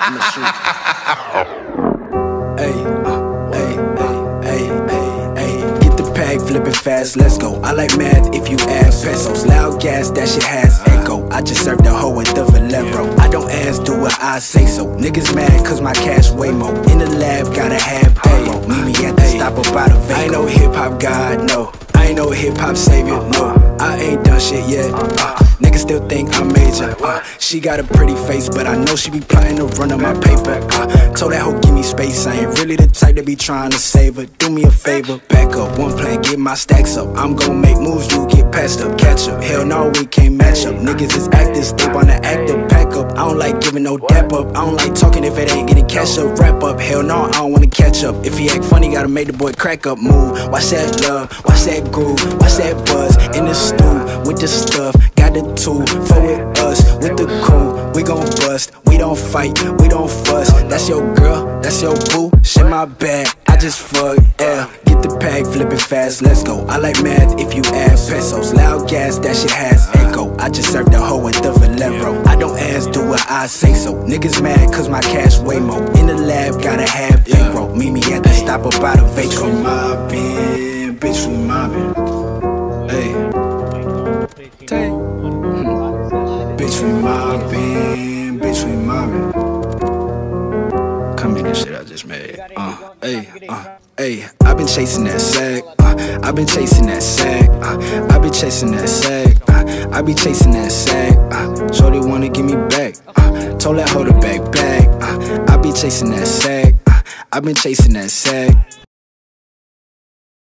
I'ma shoot. Get the bag, flip it fast, let's go. I like math if you add pesos. Loud gas, that shit has echo. I just served the hoe with the Valero. I don't ask, do what I say so. Niggas mad cause my cash way more. In the lab, gotta have payroll. Meet me at the stop up by the Vaco. I ain't no hip-hop god, no. I ain't no hip-hop savior, no. I ain't done shit yet, niggas still think I'm major, she got a pretty face, but I know she be plotting to run on my paper, told that hoe give me space, I ain't really the type to be trying to save her. Do me a favor, back up, one plan, get my stacks up. I'm gon' make moves, you get passed up, catch up. Hell no, we can't match up. Niggas is actors, they wanna act up, pack up. I don't like giving no dap up, I don't like talking if it ain't getting cash up. Wrap up, hell no, I don't wanna catch up. If he act funny, gotta make the boy crack up, move. Watch that love, watch that groove, watch that buzz in the stew with the stuff. Got the tool for with us, with the crew. We gon' bust, we don't fight, we don't fuss. That's your girl, that's your boo. Shit my bag, I just fuck, yeah. Get the bag, flip it fast, let's go. I like math if you add pesos. Loud gas, that shit has echo. I just served the hoe with the Valero. I don't ask, do what I say so. Niggas mad cause my cash way more. In the lab, gotta have payroll. Meet me at the stop up by the Vaco. Bitch, we mobbin', bitch, we mobbin'. Bitch, we mobbin', bitch, we mobbin'. Come in that shit I just made. I've been chasing that sack. I've been chasing that sack. I've been chasing that sack. I be chasing that sack. Shorty wanna give me back. Told that hoe to back. I be chasing that sack. I've been chasing that sack.